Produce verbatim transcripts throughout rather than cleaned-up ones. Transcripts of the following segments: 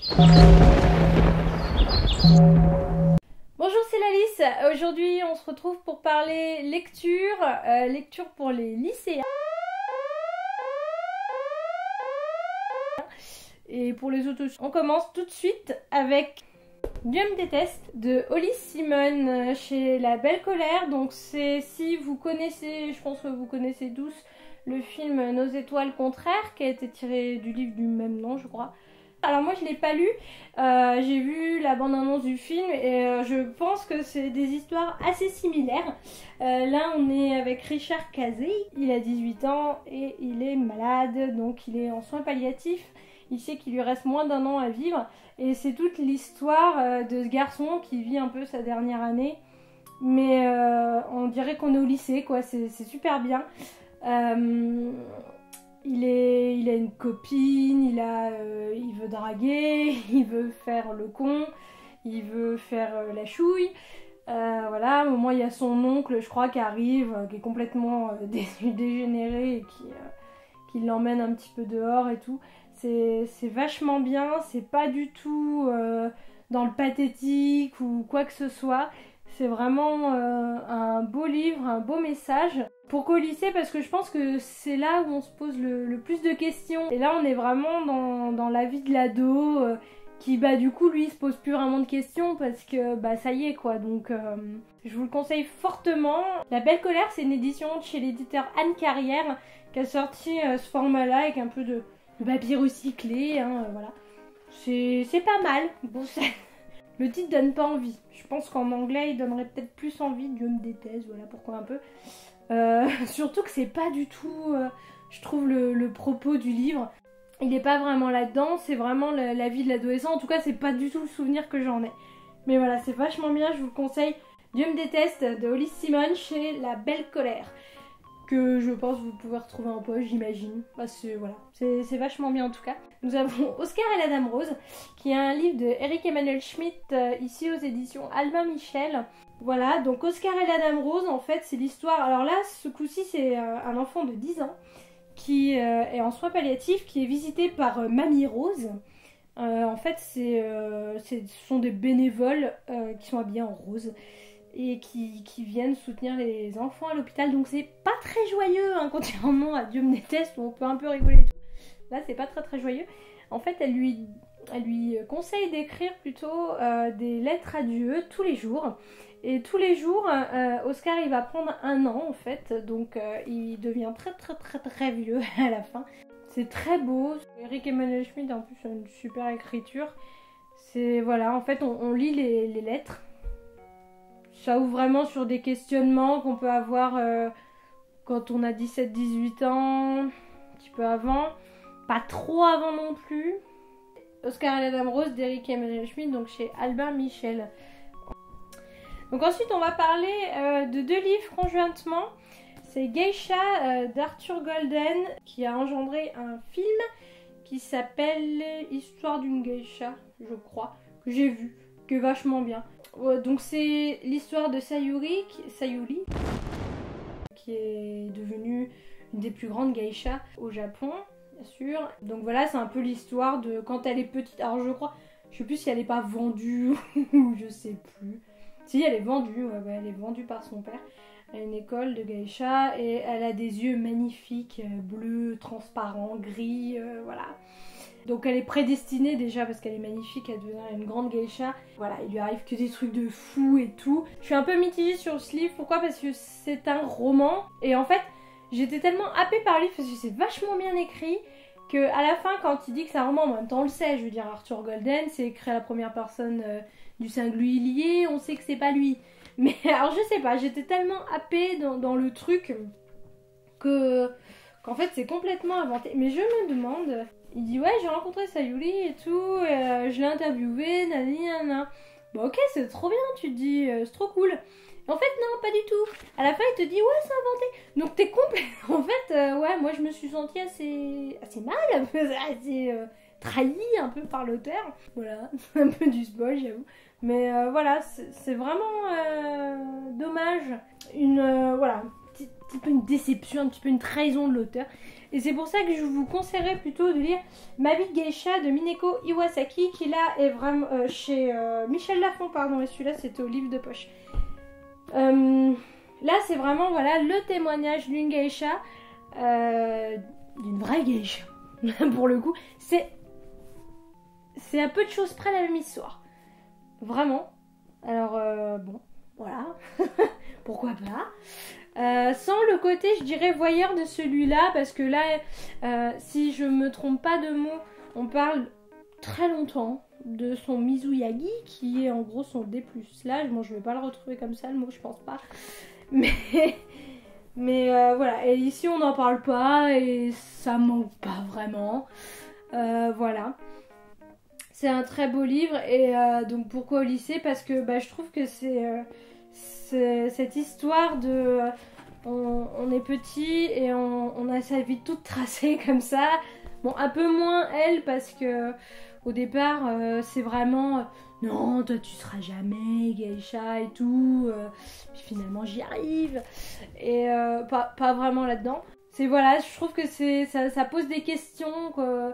Bonjour, c'est Lalice. Aujourd'hui, on se retrouve pour parler lecture, euh, lecture pour les lycéens et pour les autres. On commence tout de suite avec Dieu me déteste de Holly Simon chez La Belle Colère. Donc c'est, si vous connaissez, je pense que vous connaissez tous le film Nos étoiles contraires qui a été tiré du livre du même nom, je crois. Alors moi je l'ai pas lu, euh, j'ai vu la bande-annonce du film et euh, je pense que c'est des histoires assez similaires. Euh, là on est avec Richard Casey, il a dix-huit ans et il est malade, donc il est en soins palliatifs. Il sait qu'il lui reste moins d'un an à vivre et c'est toute l'histoire euh, de ce garçon qui vit un peu sa dernière année. Mais euh, on dirait qu'on est au lycée, quoi, c'est super bien. Euh, Il, est, il a une copine, il, a, euh, il veut draguer, il veut faire le con, il veut faire euh, la chouille. Euh, voilà, au moment il y a son oncle, je crois, qui arrive, euh, qui est complètement euh, dé dégénéré et qui, euh, qui l'emmène un petit peu dehors et tout. C'est vachement bien, c'est pas du tout euh, dans le pathétique ou quoi que ce soit. C'est vraiment euh, un beau livre, un beau message. Pourquoi au lycée? Parce que je pense que c'est là où on se pose le, le plus de questions. Et là, on est vraiment dans, dans la vie de l'ado euh, qui, bah, du coup, lui, se pose plus vraiment de questions parce que, bah, ça y est, quoi. Donc, euh, je vous le conseille fortement. La Belle Colère, c'est une édition de chez l'éditeur Anne Carrière qui a sorti euh, ce format-là avec un peu de, de papier recyclé, hein, euh, voilà. C'est pas mal. Bon, le titre donne pas envie. Je pense qu'en anglais, il donnerait peut-être plus envie. Dieu me déteste, voilà pourquoi un peu. Euh, surtout que c'est pas du tout, euh, je trouve, le, le propos du livre. Il est pas vraiment là-dedans, c'est vraiment la, la vie de l'adolescent. En tout cas, c'est pas du tout le souvenir que j'en ai. Mais voilà, c'est vachement bien, je vous le conseille. Dieu me déteste de Holly Simon chez La Belle Colère. Que je pense vous pouvez retrouver en poche, j'imagine. Bah, voilà, c'est vachement bien en tout cas. Nous avons Oscar et la Dame Rose, qui est un livre de Eric Emmanuel Schmitt, euh, ici aux éditions Albin Michel. Voilà, donc Oscar et la Dame Rose, en fait, c'est l'histoire... Alors là, ce coup-ci, c'est euh, un enfant de dix ans qui euh, est en soins palliatifs, qui est visité par euh, Mamie Rose. Euh, en fait, c'est, euh, ce sont des bénévoles euh, qui sont habillés en rose et qui, qui viennent soutenir les enfants à l'hôpital. Donc c'est pas très joyeux, hein, contrairement à Dieu me déteste, où on peut un peu rigoler et tout. Là, c'est pas très très joyeux. En fait, elle lui, elle lui conseille d'écrire plutôt euh, des lettres à Dieu tous les jours. Et tous les jours, euh, Oscar, il va prendre un an, en fait. Donc, euh, il devient très très très très vieux à la fin. C'est très beau. Eric Emmanuel Schmitt, en plus, a une super écriture. C'est, voilà, en fait, on, on lit les, les lettres. Ça ouvre vraiment sur des questionnements qu'on peut avoir euh, quand on a dix-sept dix-huit ans, un petit peu avant. Pas trop avant non plus. Oscar et la Dame Rose d'Eric Emmanuel Schmitt, donc chez Albin Michel. Donc ensuite on va parler euh, de deux livres conjointement. C'est Geisha euh, d'Arthur Golden qui a engendré un film qui s'appelle Histoire d'une geisha, je crois, que j'ai vu, que vachement bien. Ouais, donc c'est l'histoire de Sayuri, Sayuri qui est devenue une des plus grandes geishas au Japon, bien sûr. Donc voilà, c'est un peu l'histoire de quand elle est petite. Alors je crois, je sais plus si elle n'est pas vendue ou je sais plus. Si, elle est vendue, ouais, ouais, elle est vendue par son père à une école de geisha et elle a des yeux magnifiques, euh, bleus, transparents, gris, euh, voilà. Donc elle est prédestinée déjà parce qu'elle est magnifique à devenir une grande geisha. Voilà, il lui arrive que des trucs de fou et tout. Je suis un peu mitigée sur ce livre, pourquoi? Parce que c'est un roman et en fait j'étais tellement happée par le livre parce que c'est vachement bien écrit que à la fin quand il dit que c'est un roman, en même temps on le sait, je veux dire Arthur Golden c'est écrit à la première personne euh, du singulier, on sait que c'est pas lui. Mais alors je sais pas, j'étais tellement happée dans, dans le truc que qu'en fait c'est complètement inventé. Mais je me demande, il dit ouais j'ai rencontré Sayuri et tout, euh, je l'ai interviewé, nani nana. Bon ok c'est trop bien, tu te dis, euh, c'est trop cool. En fait non, pas du tout. À la fin il te dit ouais c'est inventé. Donc t'es complet. En fait euh, ouais moi je me suis sentie assez assez mal, assez euh, trahie un peu par l'auteur. Voilà, un peu du spoil j'avoue. Mais euh, voilà, c'est vraiment euh, dommage. Une euh, voilà, petite petit peu une déception, un petit peu une trahison de l'auteur. Et c'est pour ça que je vous conseillerais plutôt de lire Ma vie de geisha de Mineko Iwasaki, qui là est vraiment euh, chez euh, Michel Lafon, pardon, et celui-là c'était au livre de poche. Euh, là c'est vraiment voilà le témoignage d'une geisha, euh, d'une vraie geisha pour le coup. C'est c'est à peu de choses près la même histoire, vraiment. Alors euh, bon, voilà, pourquoi pas. Euh, sans le côté, je dirais, voyeur de celui-là, parce que là, euh, si je me trompe pas de mots, on parle très longtemps de son Mizuyagi, qui est en gros son D plus l'âge. Bon, je vais pas le retrouver comme ça, le mot, je pense pas. Mais, mais euh, voilà, et ici on n'en parle pas, et ça manque pas vraiment. Euh, voilà. C'est un très beau livre, et euh, donc pourquoi au lycée? Parce que bah, je trouve que c'est... Euh, cette histoire de euh, on, on est petit et on, on a sa vie toute tracée comme ça. Bon, un peu moins elle, parce que au départ euh, c'est vraiment euh, non, toi tu seras jamais geisha et tout, euh, puis finalement j'y arrive, et euh, pas, pas vraiment là-dedans. C'est voilà, je trouve que c'est ça, ça pose des questions que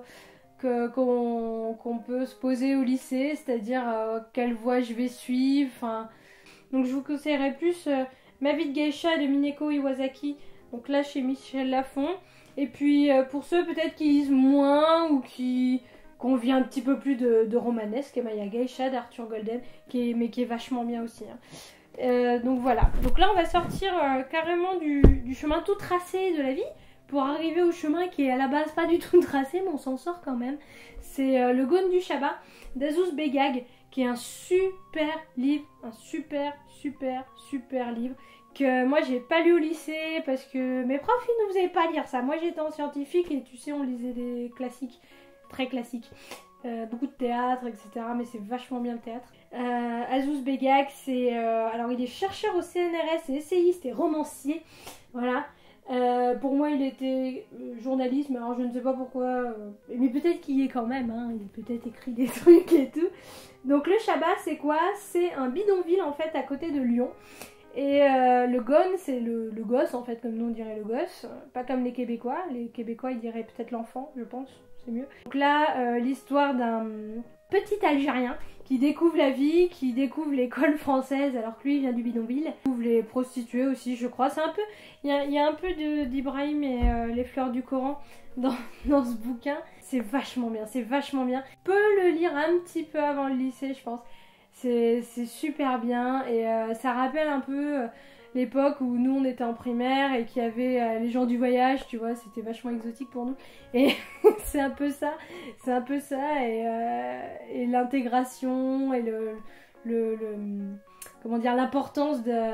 qu'on qu'on peut se poser au lycée, c'est-à-dire euh, quelle voie je vais suivre, enfin. Donc je vous conseillerais plus euh, Ma vie de geisha de Mineko Iwasaki, donc là chez Michel Lafon. Et puis euh, pour ceux peut-être qui lisent moins ou qui convient un petit peu plus de, de romanesque, Maya Geisha d'Arthur Golden, qui est, mais qui est vachement bien aussi. Hein. Euh, donc voilà, donc là on va sortir euh, carrément du, du chemin tout tracé de la vie pour arriver au chemin qui est à la base pas du tout tracé, mais on s'en sort quand même. C'est euh, Le Gaune du Shabbat d'Azouz Begag, qui est un super livre, un super, super, super livre, que moi j'ai pas lu au lycée parce que mes profs ils nous faisaient pas lire ça. Moi j'étais en scientifique et tu sais on lisait des classiques, très classiques, euh, beaucoup de théâtre, et cetera. Mais c'est vachement bien le théâtre. Euh, Azouz Begag, c'est... Euh, alors il est chercheur au C N R S et essayiste et romancier, voilà. Euh, pour moi il était euh, journaliste, mais alors je ne sais pas pourquoi, euh, mais peut-être qu'il y est quand même, hein, il a peut-être écrit des trucs et tout. Donc le Shabbat c'est quoi? C'est un bidonville en fait à côté de Lyon. Et euh, le Gone c'est le, le gosse en fait, comme nous on dirait le gosse, pas comme les Québécois. Les Québécois ils diraient peut-être l'enfant, je pense, c'est mieux. Donc là euh, l'histoire d'un petit Algérien qui découvre la vie, qui découvre l'école française alors que lui il vient du bidonville, il découvre les prostituées aussi je crois. C'est un peu, il y a, il y a un peu d'Ibrahim et euh, les fleurs du Coran dans, dans ce bouquin. C'est vachement bien, c'est vachement bien. Je peux le lire un petit peu avant le lycée je pense. C'est super bien et euh, ça rappelle un peu euh, l'époque où nous on était en primaire et qu'il y avait euh, les gens du voyage, tu vois, c'était vachement exotique pour nous. Et c'est un peu ça, c'est un peu ça et, euh, et l'intégration et le, le, le comment dire, l'importance de,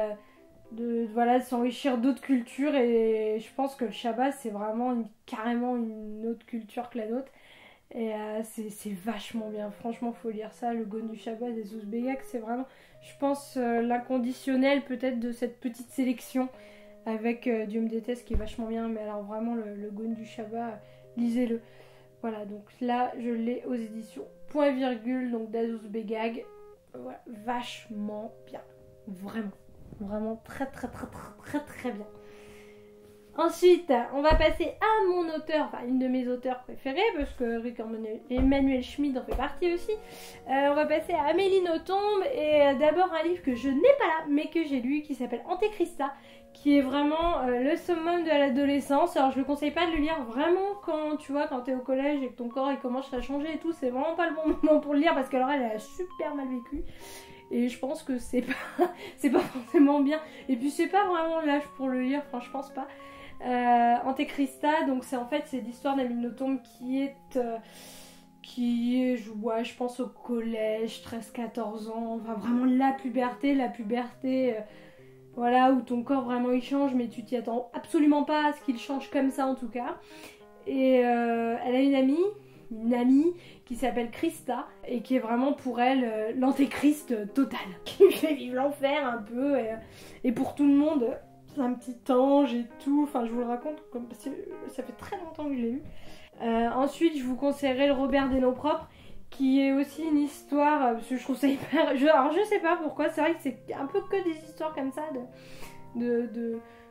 de, voilà, de s'enrichir d'autres cultures. Et je pense que le Shabbat c'est vraiment une, carrément une autre culture que la nôtre. Et euh, c'est vachement bien, franchement faut lire ça, Le Gaune du Shabbat des Azouz Begag, c'est vraiment, je pense, euh, l'inconditionnel peut-être de cette petite sélection avec euh, Dieu me déteste qui est vachement bien, mais alors vraiment le, le Gaune du Shabbat, euh, lisez-le. Voilà, donc là je l'ai aux éditions Point Virgule, donc d'Azouz Begag, voilà, vachement bien, vraiment, vraiment très très très très très très bien. Ensuite, on va passer à mon auteur, enfin une de mes auteurs préférées, parce que Rick Emmanuel Schmid en fait partie aussi. Euh, on va passer à Amélie Nothomb, et euh, d'abord un livre que je n'ai pas là, mais que j'ai lu, qui s'appelle Antéchrista, qui est vraiment euh, le summum de l'adolescence. Alors je ne conseille pas de le lire vraiment quand tu vois, quand tu es au collège et que ton corps il commence à changer et tout, c'est vraiment pas le bon moment pour le lire, parce qu'alors elle a super mal vécu. Et je pense que c'est pas, c'est pas forcément bien. Et puis c'est pas vraiment l'âge pour le lire, enfin je pense pas. Euh, Antéchrista, donc c'est en fait c'est l'histoire d'Amélie Nothomb qui est euh, qui est, ouais, je pense au collège, treize quatorze ans, enfin vraiment la puberté, la puberté, euh, voilà, où ton corps vraiment il change, mais tu t'y attends absolument pas à ce qu'il change comme ça en tout cas. Et euh, elle a une amie, une amie qui s'appelle Christa, et qui est vraiment pour elle euh, l'antéchrist total, qui lui fait vivre l'enfer un peu, et, et pour tout le monde. Un petit ange et tout, enfin je vous le raconte comme parce que ça fait très longtemps que je l'ai lu. Euh, ensuite je vous conseillerais le Robert des noms propres, qui est aussi une histoire, parce que je trouve ça hyper... Je, alors je sais pas pourquoi, c'est vrai que c'est un peu que des histoires comme ça de, de, de,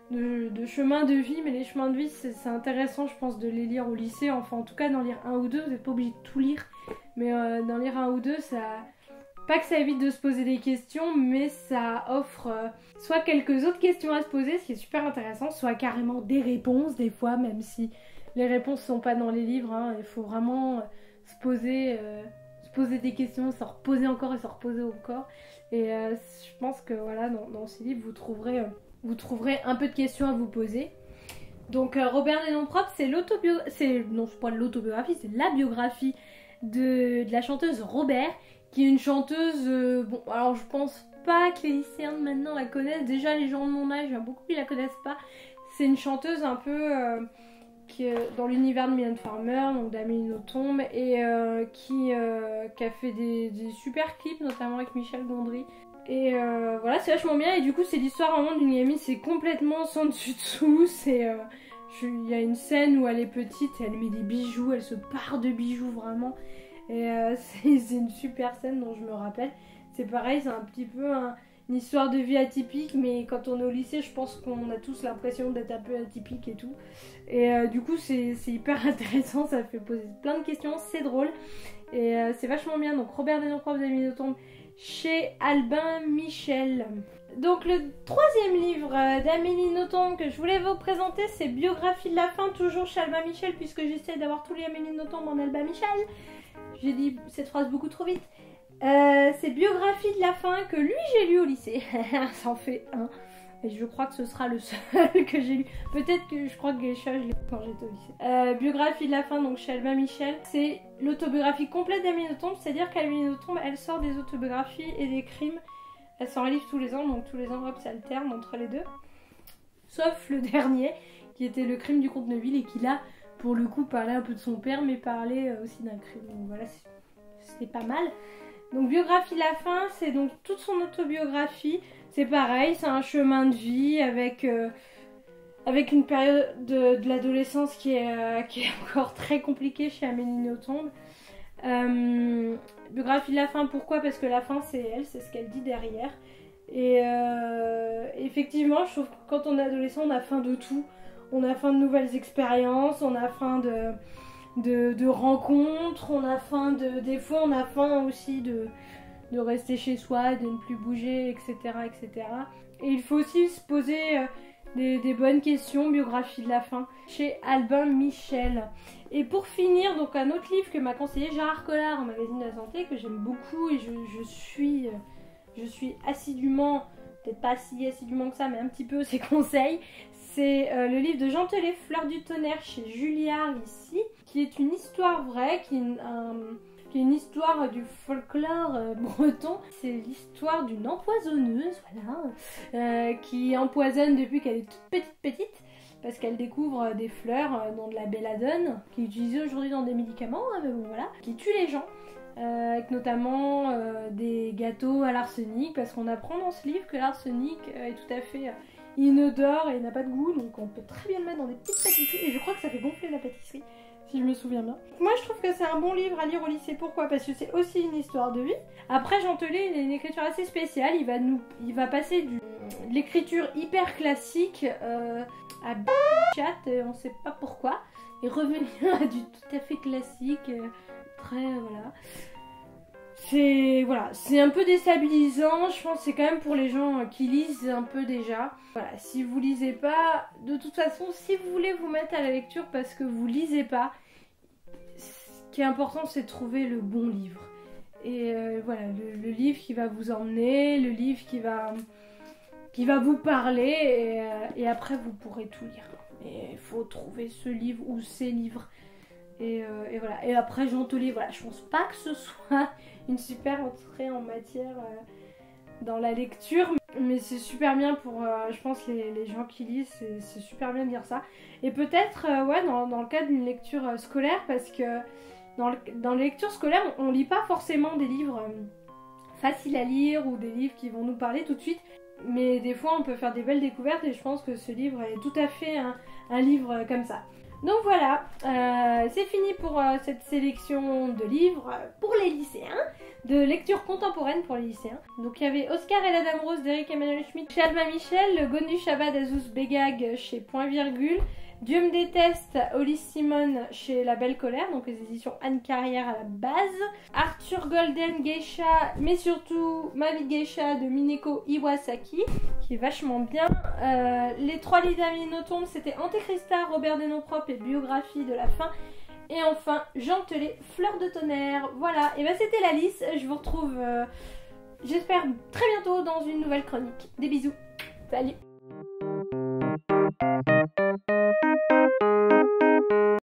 de, de chemins de vie, mais les chemins de vie c'est intéressant je pense de les lire au lycée, enfin en tout cas d'en lire un ou deux, vous n'êtes pas obligé de tout lire, mais euh, d'en lire un ou deux, ça... Pas que ça évite de se poser des questions, mais ça offre euh, soit quelques autres questions à se poser, ce qui est super intéressant, soit carrément des réponses des fois, même si les réponses sont pas dans les livres, hein, il faut vraiment euh, se poser, euh, se poser des questions, se reposer encore et se reposer encore. Et euh, je pense que voilà, dans, dans ces livres, vous trouverez, euh, vous trouverez un peu de questions à vous poser. Donc euh, Robert des Noms Propres, c'est l'autobiographie, c'est non c'est pas l'autobiographie, c'est la biographie de, de la chanteuse Robert, qui est une chanteuse, euh, bon alors je pense pas que les lycéens de maintenant la connaissent, déjà les gens de mon âge, beaucoup qui la connaissent pas. C'est une chanteuse un peu euh, qui est dans l'univers de Mylène Farmer, donc d'Amélie Nothomb, et euh, qui, euh, qui a fait des, des super clips, notamment avec Michel Gondry. Et euh, voilà, c'est vachement bien, et du coup c'est l'histoire vraiment d'une gamine, c'est complètement sans dessus dessous, c'est... Euh, il y a une scène où elle est petite, elle met des bijoux, elle se pare de bijoux vraiment. Et euh, c'est une super scène dont je me rappelle. C'est pareil, c'est un petit peu un, une histoire de vie atypique, mais quand on est au lycée, je pense qu'on a tous l'impression d'être un peu atypique et tout. Et euh, du coup, c'est hyper intéressant, ça fait poser plein de questions, c'est drôle. Et euh, c'est vachement bien. Donc Robert des Noms Propres d'Amélie Nothomb chez Albin Michel. Donc le troisième livre d'Amélie Nothomb que je voulais vous présenter, c'est Biographie de la faim, toujours chez Albin Michel, puisque j'essaie d'avoir tous les Amélie Nothomb en Albin Michel. J'ai dit cette phrase beaucoup trop vite. Euh, c'est Biographie de la faim que lui j'ai lu au lycée. Ça en fait un. Et je crois que ce sera le seul que j'ai lu. Peut-être que je crois que Geisha je l'ai lu quand j'étais au lycée. Euh, Biographie de la faim, donc chez Albin Michel. C'est l'autobiographie complète d'Amélie Nothomb. C'est-à-dire qu'Amélie Nothomb, elle sort des autobiographies et des crimes. Elle sort un livre tous les ans, donc tous les ans, hop, ça alterne entre les deux. Sauf le dernier, qui était Le crime du comte Neville, et qui là, pour le coup, parlait un peu de son père, mais parlait aussi d'un crime. Donc voilà, c'était pas mal. Donc Biographie de la faim, c'est donc toute son autobiographie. C'est pareil, c'est un chemin de vie avec, euh, avec une période de, de l'adolescence qui, euh, qui est encore très compliquée chez Amélie Nothomb. Euh, Biographie de la faim, pourquoi? Parce que la faim c'est elle, c'est ce qu'elle dit derrière. Et euh, effectivement, je trouve que quand on est adolescent, on a faim de tout. On a faim de nouvelles expériences, on a faim de, de, de rencontres, on a faim de... Des fois, on a faim aussi de, de rester chez soi, de ne plus bouger, et cetera, et cetera. Et il faut aussi se poser euh, des, des bonnes questions, Biographie de la faim, chez Albin Michel. Et pour finir, donc un autre livre que m'a conseillé Gérard Collard en magazine de la santé, que j'aime beaucoup et je, je suis... Je suis assidûment, peut-être pas si assidûment que ça, mais un petit peu ses conseils. C'est euh, le livre de Jean Telet, Fleur du tonnerre, chez Julliard ici, qui est une histoire vraie, qui est une, un, qui est une histoire du folklore euh, breton. C'est l'histoire d'une empoisonneuse, voilà, euh, qui empoisonne depuis qu'elle est toute petite petite, parce qu'elle découvre des fleurs, euh, dont de la belladone, qui est utilisée aujourd'hui dans des médicaments, hein, mais bon, voilà, qui tue les gens. Euh, avec notamment euh, des gâteaux à l'arsenic, parce qu'on apprend dans ce livre que l'arsenic euh, est tout à fait euh, inodore et n'a pas de goût, donc on peut très bien le mettre dans des petites pâtisseries, et je crois que ça fait gonfler la pâtisserie, si je me souviens bien. Moi je trouve que c'est un bon livre à lire au lycée, pourquoi? Parce que c'est aussi une histoire de vie. Après Jean Telet, il a une écriture assez spéciale, il va, nous, il va passer du, de l'écriture hyper classique euh, à chat, on sait pas pourquoi, et revenir à du tout à fait classique, euh, très voilà. C'est voilà, c'est un peu déstabilisant, je pense que c'est quand même pour les gens qui lisent un peu déjà. Voilà, si vous lisez pas, de toute façon, si vous voulez vous mettre à la lecture parce que vous lisez pas, ce qui est important c'est de trouver le bon livre. Et euh, voilà, le, le livre qui va vous emmener, le livre qui va, qui va vous parler, et, euh, et après vous pourrez tout lire. Mais il faut trouver ce livre ou ces livres. Et, euh, et voilà. Et après Jean Telet, voilà, je pense pas que ce soit une super entrée en matière euh, dans la lecture, mais c'est super bien pour, euh, je pense, les, les gens qui lisent, c'est super bien de dire ça. Et peut-être, euh, ouais, dans, dans le cadre d'une lecture euh, scolaire, parce que dans, le, dans les lectures scolaires, on, on lit pas forcément des livres euh, faciles à lire ou des livres qui vont nous parler tout de suite, mais des fois on peut faire des belles découvertes, et je pense que ce livre est tout à fait un, un livre comme ça. Donc voilà, euh, c'est fini pour euh, cette sélection de livres pour les lycéens. de lecture contemporaine pour les lycéens. Donc il y avait Oscar et la Dame Rose d'Éric Emmanuel Schmitt chez Alma Michel, Le Gonu Shabbat d'Azouz Begag chez Point Virgule, Dieu me déteste, Holly Simon chez La Belle Colère, donc les éditions Anne Carrière à la base, Arthur Golden Geisha, mais surtout Ma vie de Geisha de Mineko Iwasaki, qui est vachement bien. Euh, les trois livres d'Aminotombe, c'était Antéchrista, Robert Desnoms-Propre et Biographie de la fin. Et enfin, Jean Telet, Fleur de tonnerre. Voilà, et ben c'était la liste. Je vous retrouve, euh, j'espère, très bientôt dans une nouvelle chronique. Des bisous, salut.